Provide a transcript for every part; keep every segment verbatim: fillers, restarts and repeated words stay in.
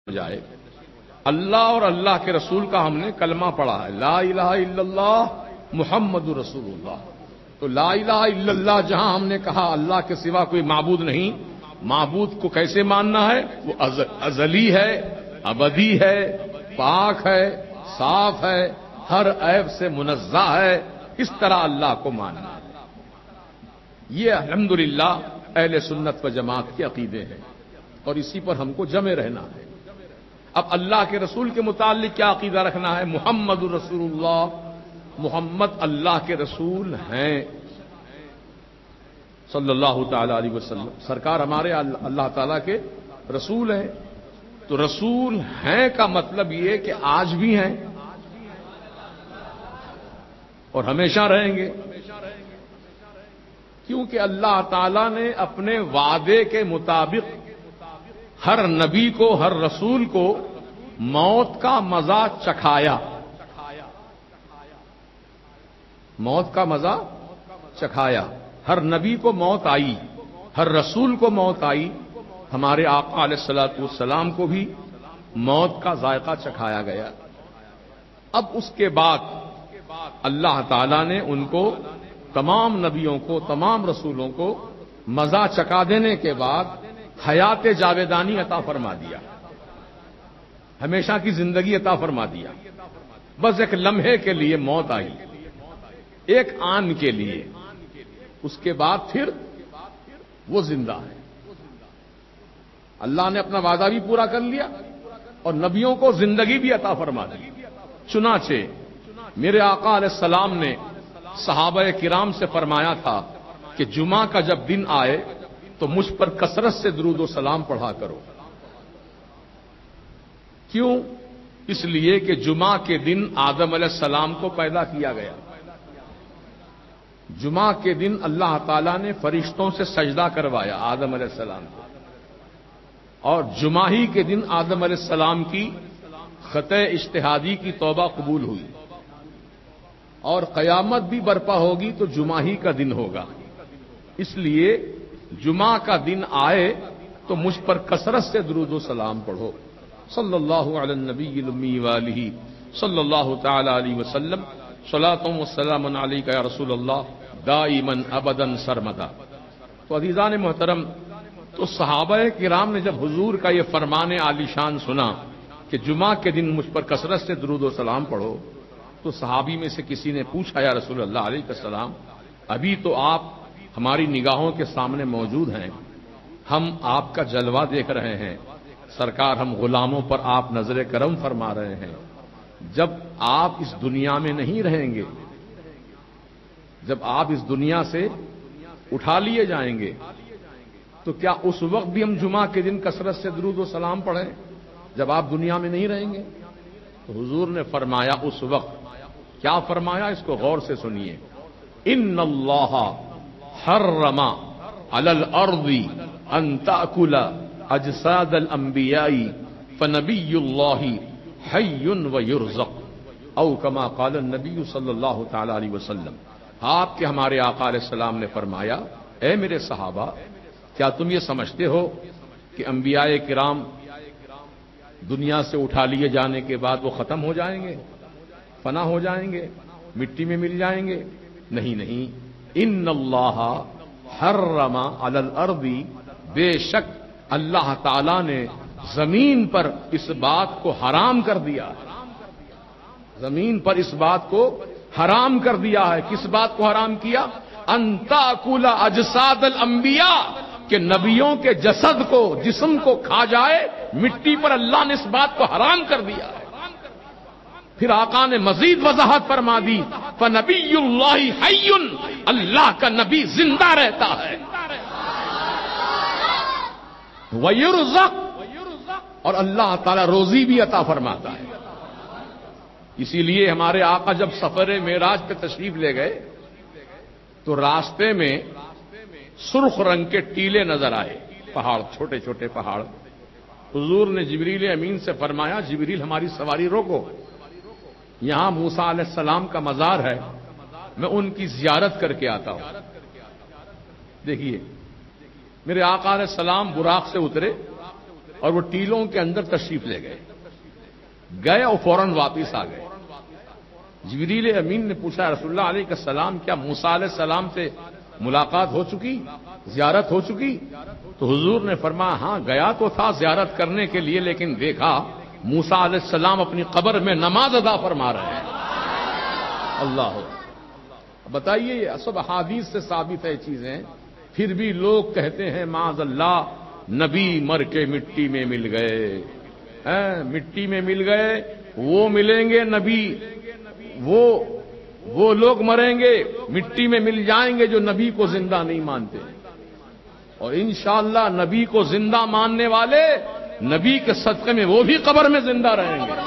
جائے اللہ اور اللہ کے رسول کا ہم نے کلمہ پڑھا ہے، لا الہ الا اللہ محمد رسول اللہ. تو لا الہ الا اللہ جہاں ہم نے کہا اللہ کے سوا کوئی معبود نہیں، معبود کو کیسے ماننا ہے؟ وہ ازلی ہے، ابدی ہے، پاک ہے، صاف ہے، ہر عیب سے منزہ ہے، اس طرح اللہ کو ماننا ہے. یہ الحمدللہ اہل سنت و جماعت کے عقیدے ہیں اور اسی پر ہم کو جمے رہنا ہے. اب اللہ کے رسول کے متعلق کیا عقیدہ رکھنا ہے؟ محمد رسول اللہ، محمد اللہ کے رسول ہیں صلی اللہ تعالی علیہ وسلم. سرکار ہمارے اللہ تعالی کے رسول ہیں. تو رسول ہیں کا مطلب یہ کہ آج بھی ہیں اور ہمیشہ رہیں گے، کیونکہ اللہ تعالی نے اپنے وعدے کے مطابق ہر نبی کو، ہر رسول کو موت کا مزہ چکھایا. موت کا مزہ چکھایا. ہر نبی کو موت آئی، ہر رسول کو موت آئی. ہمارے آقا علیہ الصلوۃ والسلام کو بھی موت کا ذائقہ چکھایا گیا. اب اس کے بعد اللہ تعالی نے ان کو، تمام نبیوں کو، تمام رسولوں کو مزہ چکھا دینے کے بعد حیات جاویدانی عطا فرما دیا، ہمیشہ کی زندگی عطا فرما دیا. بس ایک لمحے کے لیے موت آئی، ایک آن کے لیے، اس کے بعد پھر وہ زندہ ہے. اللہ نے اپنا وعدہ بھی پورا کر لیا اور نبیوں کو زندگی بھی عطا فرما دی. چنانچہ میرے آقا علیہ السلام نے صحابہ کرام سے فرمایا تھا کہ جمعہ کا جب دن آئے تو مجھ پر کثرت سے درود و سلام پڑھا کرو. کیوں؟ اس لیے کہ جمعہ کے دن آدم علیہ السلام کو پیدا کیا گیا. جمعہ کے دن اللہ تعالیٰ نے فرشتوں سے سجدہ کروایا آدم علیہ السلام کو، اور جمعہ ہی کے دن آدم علیہ السلام کی خطۂ اجتہادی کی توبہ قبول ہوئی، اور قیامت بھی برپا ہوگی تو جمعہ ہی کا دن ہوگا. اس لیے جمعہ کا دن آئے تو مجھ پر کثرت سے درود و سلام پڑھو. صلی اللہ علی النبی الامی والہ صلی اللہ تعالی علیہ وسلم. صلاۃ و سلام علیک یا رسول اللہ دائما ابدا سرمدا. تو عزیزان محترم، تو صحابہ کرام نے جب حضور کا یہ فرمان عالی شان سنا کہ جمعہ کے دن مجھ پر کثرت سے درود و سلام پڑھو، تو صحابی میں سے کسی نے پوچھا یا رسول اللہ علیہ السلام، ابھی تو آپ ہماری نگاہوں کے سامنے موجود ہیں، ہم آپ کا جلوہ دیکھ رہے ہیں، سرکار ہم غلاموں پر آپ نظر کرم فرما رہے ہیں. جب آپ اس دنیا میں نہیں رہیں گے، جب آپ اس دنیا سے اٹھا لیے جائیں گے، تو کیا اس وقت بھی ہم جمعہ کے دن کثرت سے درود و سلام پڑھیں جب آپ دنیا میں نہیں رہیں گے؟ تو حضور نے فرمایا اس وقت کیا فرمایا، اس کو غور سے سنیے. ان اللہ حرم علی الارض ان تأکل اجساد الانبیاء فنبی اللہ حی و یرزق، او کما قال النبی صلی اللہ تعالی علیہ وسلم. آپ کے ہمارے آقا علیہ السلام نے فرمایا، اے میرے صحابہ، کیا تم یہ سمجھتے ہو کہ انبیاء کرام دنیا سے اٹھا لیے جانے کے بعد وہ ختم ہو جائیں گے، فنا ہو جائیں گے، مٹی میں مل جائیں گے؟ نہیں نہیں. ان اللہ حرم علی الارض، بے شک اللہ تعالی نے زمین پر اس بات کو حرام کر دیا ہے، زمین پر اس بات کو حرام کر دیا ہے. کس بات کو حرام کیا؟ ان تأکل اجساد الانبیاء، کہ نبیوں کے جسد کو، جسم کو کھا جائے. مٹی پر اللہ نے اس بات کو حرام کر دیا ہے. پھر آقا نے مزید وضاحت فرما دی، فنبی اللہ حی، اللہ کا نبی زندہ رہتا ہے، ویرزق، اور اللہ تعالی روزی بھی عطا فرماتا ہے. اسی لیے ہمارے آقا جب سفر معراج پہ تشریف لے گئے تو راستے میں سرخ رنگ کے ٹیلے نظر آئے، پہاڑ، چھوٹے چھوٹے پہاڑ. حضور نے جبریل امین سے فرمایا، جبریل ہماری سواری روکو، یہاں موسیٰ علیہ السلام کا مزار ہے، میں ان کی زیارت کر کے آتا ہوں. دیکھیے میرے آقا علیہ السلام براق سے اترے اور وہ ٹیلوں کے اندر تشریف لے گئے گئے اور فوراً واپس آ گئے. جبریل امین نے پوچھا رسول اللہ علیہ السلام کیا موسیٰ علیہ السلام سے ملاقات ہو چکی, زیارت ہو چکی؟ تو حضور نے فرمایا ہاں گیا تو تھا زیارت کرنے کے لیے, لیکن دیکھا موسیٰ علیہ السلام اپنی قبر میں نماز ادا فرما رہے ہیں. اللہ بتائیے, یہ سب احادیث سے ثابت ہے چیزیں, پھر بھی لوگ کہتے ہیں معاذ اللہ نبی مر کے مٹی میں مل گئے, مٹی میں مل گئے. وہ ملیں گے نبی, وہ وہ لوگ مریں گے مٹی میں مل جائیں گے جو نبی کو زندہ نہیں مانتے, اور انشاءاللہ نبی کو زندہ ماننے والے نبی کے صدقے میں وہ بھی قبر میں زندہ رہیں گے.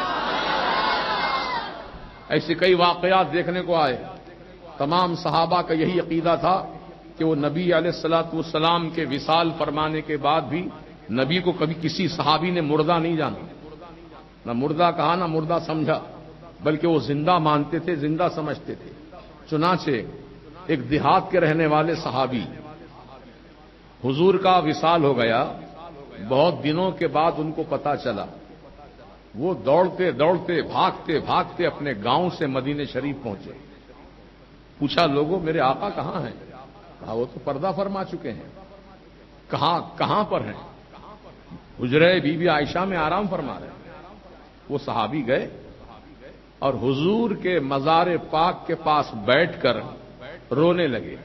ایسے کئی واقعات دیکھنے کو آئے. تمام صحابہ کا یہی عقیدہ تھا کہ وہ نبی علیہ الصلوۃ والسلام کے وصال فرمانے کے بعد بھی نبی کو کبھی کسی صحابی نے مردہ نہیں جانا, نہ مردہ کہا نہ مردہ سمجھا, بلکہ وہ زندہ مانتے تھے, زندہ سمجھتے تھے. چنانچہ ایک دیہات کے رہنے والے صحابی, حضور کا وصال ہو گیا, بہت دنوں کے بعد ان کو پتہ چلا, وہ دوڑتے دوڑتے بھاگتے بھاگتے اپنے گاؤں سے مدینے شریف پہنچے. پوچھا لوگوں میرے آقا کہاں ہیں؟ کہا وہ تو پردہ فرما چکے ہیں. کہاں کہاں پر ہیں؟ حجرے بی بی عائشہ میں آرام فرما رہے ہیں. وہ صحابی گئے اور حضور کے مزار پاک کے پاس بیٹھ کر رونے لگے.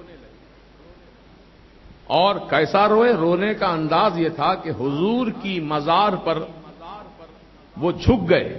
اور کیسا روئے؟ رونے کا انداز یہ تھا کہ حضور کی مزار پر وہ جھک گئے,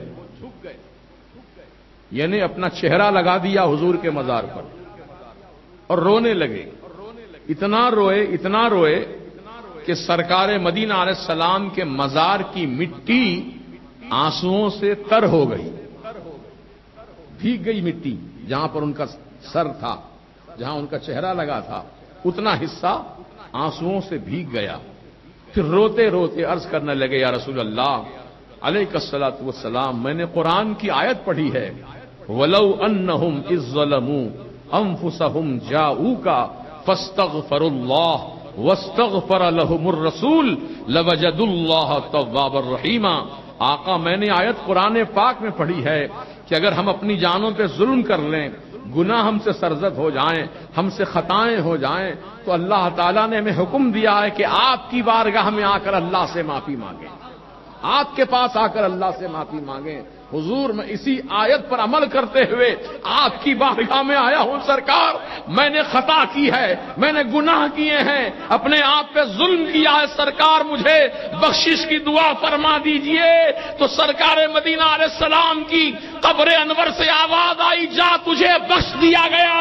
یعنی اپنا چہرہ لگا دیا حضور کے مزار پر اور رونے لگے. اتنا روئے اتنا روئے کہ سرکار مدینہ علیہ السلام کے مزار کی مٹی آنسوؤں سے تر ہو گئی, بھیگ گئی مٹی. جہاں پر ان کا سر تھا, جہاں ان کا چہرہ لگا تھا, اتنا حصہ آنسوؤں سے بھیگ گیا. پھر روتے روتے عرض کرنے لگے یا رسول اللہ علیہ الصلوۃ والسلام, میں نے قرآن کی آیت پڑھی ہے وَلَوْ أَنَّهُمْ إِذ ظَّلَمُوا أَنفُسَهُمْ جَاءُوكَ فَاسْتَغْفَرُوا اللَّهَ وَاسْتَغْفَرَ لَهُمُ الرَّسُولُ لَوَجَدُوا اللَّهَ تَوَّابًا رَحِيمًا. آقا میں نے آیت قرآن پاک میں پڑھی ہے کہ اگر ہم اپنی جانوں پہ ظلم کر لیں, گناہ ہم سے سرزد ہو جائیں, ہم سے خطائیں ہو جائیں, تو اللہ تعالیٰ نے ہمیں حکم دیا ہے کہ آپ کی بارگاہ میں آ کر اللہ سے معافی مانگیں, آپ کے پاس آ کر اللہ سے معافی مانگیں. حضور میں اسی آیت پر عمل کرتے ہوئے آپ کی بارگاہ میں آیا ہوں. سرکار میں نے خطا کی ہے, میں نے گناہ کیے ہیں, اپنے آپ پہ ظلم کیا ہے, سرکار مجھے بخشش کی دعا فرما دیجئے. تو سرکار مدینہ علیہ السلام کی قبر انور سے آواز آئی جا تجھے بخش دیا گیا.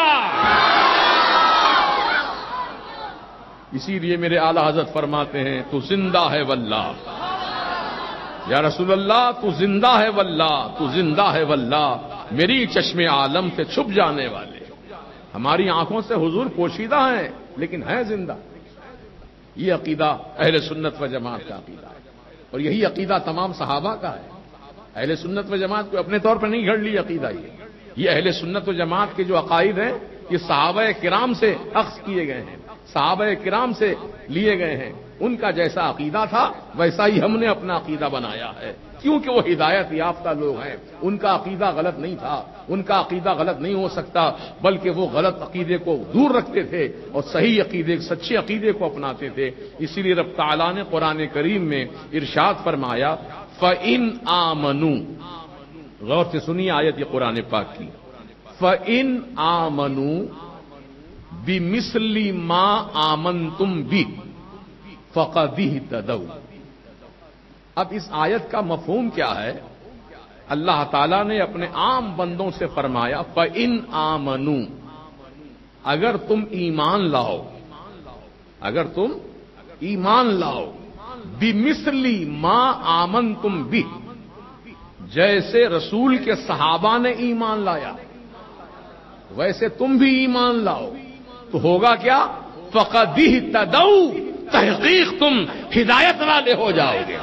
اسی لیے میرے اعلی حضرت فرماتے ہیں تو زندہ ہے واللہ, یا رسول اللہ تو زندہ ہے واللہ, تو زندہ ہے واللہ, میری چشم عالم سے چھپ جانے والے. ہماری آنکھوں سے حضور پوشیدہ ہیں لیکن ہے زندہ. یہ عقیدہ اہل سنت و جماعت کا عقیدہ ہے, اور یہی عقیدہ تمام صحابہ کا ہے. اہل سنت و جماعت کو اپنے طور پر نہیں گھڑ لی عقیدہ, یہ یہ اہل سنت و جماعت کے جو عقائد ہیں یہ صحابہ کرام سے اخذ کیے گئے ہیں, صحابہ کرام سے لیے گئے ہیں. ان کا جیسا عقیدہ تھا ویسا ہی ہم نے اپنا عقیدہ بنایا ہے, کیونکہ وہ ہدایت یافتہ لوگ ہیں. ان کا عقیدہ غلط نہیں تھا, ان کا عقیدہ غلط نہیں ہو سکتا, بلکہ وہ غلط عقیدے کو دور رکھتے تھے اور صحیح عقیدے, سچے عقیدے کو اپناتے تھے. اسی لیے رب تعالیٰ نے قرآن کریم میں ارشاد فرمایا فَإِنْ آمَنُوا, غور سے سنیے آیت یہ قرآن پاک کی, فَإِنْ آمَنُوا بِمِثْلِ مَا آمَنْتُمْ بِهِ فَقَدِ اهْتَدَوْا. اب اس آیت کا مفہوم کیا ہے؟ اللہ تعالیٰ نے اپنے عام بندوں سے فرمایا فَإِنْ آمَنُوا, اگر تم ایمان لاؤ, اگر تم ایمان لاؤ, بِمِثْلِ مَا آمَنْتُمْ بِهِ, جیسے رسول کے صحابہ نے ایمان لایا ویسے تم بھی ایمان لاؤ, تو ہوگا کیا؟ فَقَدِ اهْتَدَوْا, تحقیق تم ہدایت والے ہو جاؤ گے.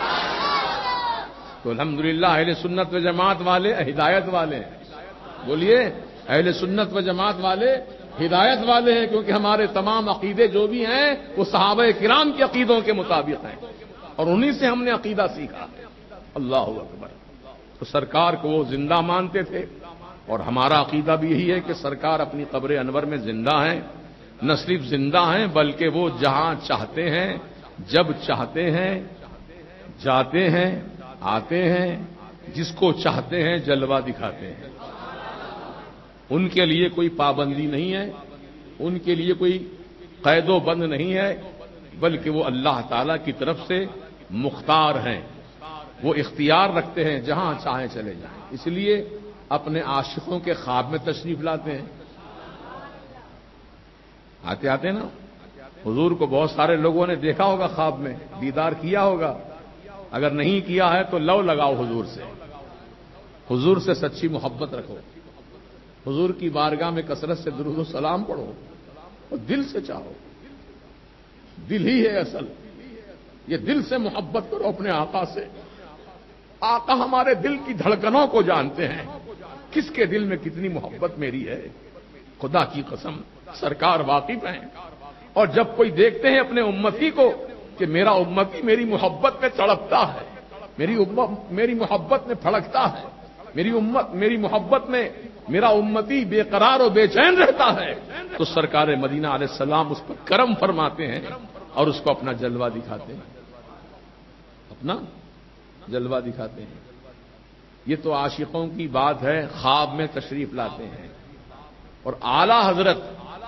تو الحمدللہ اہل سنت و جماعت والے ہدایت والے ہیں. بولیے, اہل سنت و جماعت والے ہدایت والے ہیں, کیونکہ ہمارے تمام عقیدے جو بھی ہیں وہ صحابہ کرام کے عقیدوں کے مطابق ہیں. اور انہی سے ہم نے عقیدہ سیکھا. اللہ اکبر. تو سرکار کو وہ زندہ مانتے تھے اور ہمارا عقیدہ بھی یہی ہے کہ سرکار اپنی قبر انور میں زندہ ہیں. نہ صرف زندہ ہیں بلکہ وہ جہاں چاہتے ہیں جب چاہتے ہیں جاتے ہیں آتے ہیں جس کو چاہتے ہیں جلوہ دکھاتے ہیں. ان کے لیے کوئی پابندی نہیں ہے, ان کے لیے کوئی قید و بند نہیں ہے, بلکہ وہ اللہ تعالی کی طرف سے مختار ہیں. وہ اختیار رکھتے ہیں جہاں چاہیں چلے جائیں. اس لیے اپنے عاشقوں کے خواب میں تشریف لاتے ہیں. آتے آتے نا حضور کو بہت سارے لوگوں نے دیکھا ہوگا خواب میں, دیدار کیا ہوگا. اگر نہیں کیا ہے تو لو لگاؤ حضور سے, حضور سے سچی محبت رکھو, حضور کی بارگاہ میں کثرت سے درود و سلام پڑھو اور دل سے چاہو. دل ہی ہے اصل. یہ دل سے محبت کرو اپنے آقا سے. آقا ہمارے دل کی دھڑکنوں کو جانتے ہیں, کس کے دل میں کتنی محبت میری ہے. خدا کی قسم سرکار واقف ہیں. اور جب کوئی دیکھتے ہیں اپنے امتی کو کہ میرا امتی میری محبت میں تڑپتا ہے, میری امت میری محبت میں پھڑکتا ہے, میری امت میری محبت میں میرا امتی بے قرار و بے چین رہتا ہے, تو سرکار مدینہ علیہ السلام اس پر کرم فرماتے ہیں اور اس کو اپنا جلوہ دکھاتے ہیں, اپنا جلوہ دکھاتے ہیں. یہ تو عاشقوں کی بات ہے, خواب میں تشریف لاتے ہیں. اور اعلی حضرت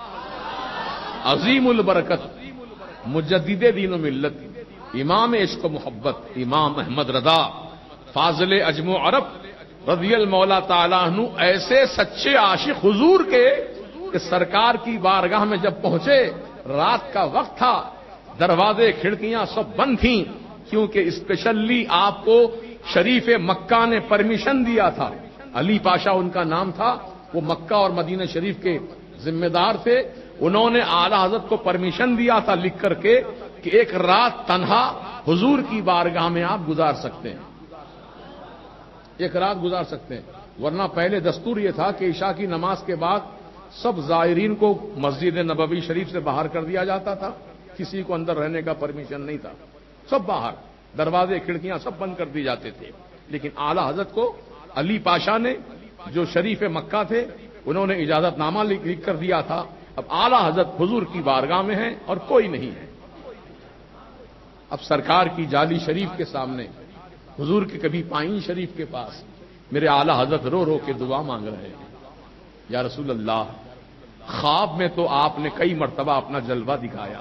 عظیم البرکت مجدد دین و ملت امام عشق و محبت امام احمد رضا فاضل عجم و عرب رضی المولا تعالیٰ عنہ ایسے سچے عاشق حضور کے کہ سرکار کی بارگاہ میں جب پہنچے, رات کا وقت تھا, دروازے کھڑکیاں سب بند تھیں, کیونکہ اسپیشلی آپ کو شریف مکہ نے پرمیشن دیا تھا. علی پاشا ان کا نام تھا, وہ مکہ اور مدینہ شریف کے ذمہ دار تھے. انہوں نے اعلی حضرت کو پرمیشن دیا تھا لکھ کر کے کہ ایک رات تنہا حضور کی بارگاہ میں آپ گزار سکتے ہیں, ایک رات گزار سکتے ہیں. ورنہ پہلے دستور یہ تھا کہ عشاء کی نماز کے بعد سب زائرین کو مسجد نبوی شریف سے باہر کر دیا جاتا تھا, کسی کو اندر رہنے کا پرمیشن نہیں تھا, سب باہر, دروازے کھڑکیاں سب بند کر دی جاتے تھے. لیکن اعلی حضرت کو علی پاشا نے جو شریف مکہ تھے انہوں نے اجازت نامہ لکھ کر دیا تھا. اب اعلی حضرت حضور کی بارگاہ میں ہیں اور کوئی نہیں ہے. اب سرکار کی جالی شریف کے سامنے, حضور کے کبھی پائیں شریف کے پاس میرے اعلی حضرت رو رو کے دعا مانگ رہے ہیں, یا رسول اللہ خواب میں تو آپ نے کئی مرتبہ اپنا جلوہ دکھایا,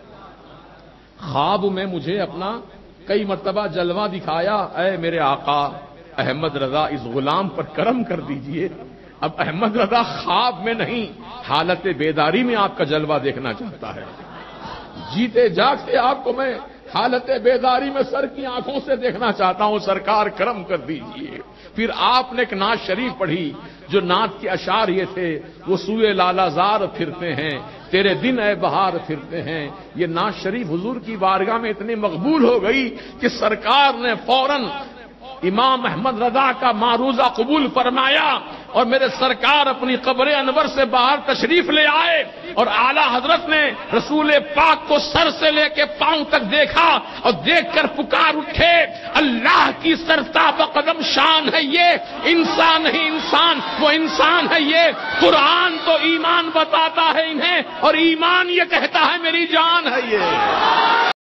خواب میں مجھے اپنا کئی مرتبہ جلوہ دکھایا, اے میرے آقا احمد رضا اس غلام پر کرم کر دیجئے. اب احمد رضا خواب میں نہیں حالت بیداری میں آپ کا جلوہ دیکھنا چاہتا ہے. جیتے جاگتے آپ کو میں حالت بیداری میں سر کی آنکھوں سے دیکھنا چاہتا ہوں, سرکار کرم کر دیجئے. پھر آپ نے ایک نعت شریف پڑھی جو نعت کے اشعار یہ تھے, وہ سوئے لالا زار پھرتے ہیں تیرے دن اے بہار پھرتے ہیں. یہ نعت شریف حضور کی بارگاہ میں اتنی مقبول ہو گئی کہ سرکار نے فوراً امام احمد رضا کا معروضہ قبول فرمایا اور میرے سرکار اپنی قبر انور سے باہر تشریف لے آئے اور اعلی حضرت نے رسول پاک کو سر سے لے کے پاؤں تک دیکھا اور دیکھ کر پکار اٹھے, اللہ کی سرتاب قدم شان ہے یہ, انسان نہیں انسان, وہ انسان ہے یہ. قرآن تو ایمان بتاتا ہے انہیں اور ایمان یہ کہتا ہے میری جان ہے یہ.